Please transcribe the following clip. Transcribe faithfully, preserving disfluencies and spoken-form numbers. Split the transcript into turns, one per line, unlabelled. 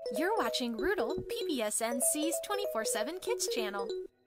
You're watching Rootle, P B S N C's twenty-four seven Kids channel.